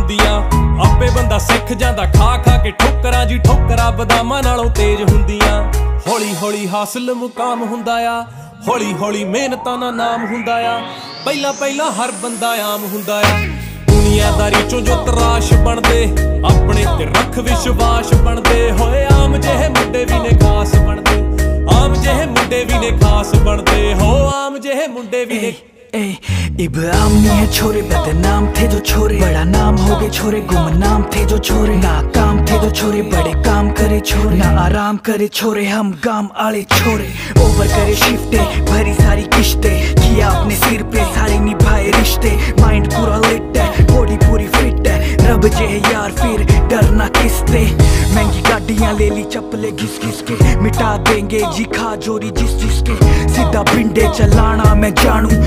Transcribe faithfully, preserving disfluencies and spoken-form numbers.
ਹੁੰਦੀਆਂ। ਆਪੇ ਬੰਦਾ ਸਿੱਖ ਜਾਂਦਾ ਖਾ ਖਾ ਕੇ ਠੋਕਰਾਂ ਜੀ, ਠੋਕਰਾਂ ਬਦਾਮਾਂ ਨਾਲੋਂ ਤੇਜ਼ ਹੁੰਦੀਆਂ। ਹੌਲੀ ਹੌਲੀ ਹਾਸਲ ਮੁਕਾਮ ਹੁੰਦਾ ਆ, ਹੌਲੀ ਹੌਲੀ ਮਿਹਨਤਾਂ ਦਾ ਨਾਮ ਹੁੰਦਾ ਆ। ਪਹਿਲਾਂ ਪਹਿਲਾਂ ਹਰ ਬੰਦਾ ਆਮ ਹੁੰਦਾ ਆ। ਦੁਨੀਆਦਾਰੀ ਚੋਂ ਜੋ ਤਰਾਸ਼ ਬਣਦੇ, ਆਪਣੇ ਤੇ ਰੱਖ ਵਿਸ਼ਵਾਸ ਬਣਦੇ ਹੋਏ। ਆਮ ਜਿਹੇ ਮੁੰਡੇ ਵੀ ਨੇ ਖਾਸ ਬਣਦੇ, ਆਮ ਜਿਹੇ ਮੁੰਡੇ भी ने खास बनते हो, आम जेहे मुंडे भी ने। इब्राहिम नहीं है छोरे, बदनाम थे जो छोरे, बड़ा नाम हो गए छोरे, गुमनाम थे जो छोरे, नाकाम थे जो छोरे, बड़े काम करे छोरे, ना आराम करे छोरे, हम गाम आले छोरे। ओवर करे शिफ्टे, भरी सारी किश्ते, किया अपने सिर पे सारे निभाए रिश्ते। माइंड पूरा लिट है, बॉडी पूरी फिट है, रब जे यार फिर डरना किसते। महंगी गाड़ियां ले ली चप्पले घिस घिस के, मिटा देंगे जी खा जोरी जिस जिसके। सीधा पिंडे चलाना मैं जानू,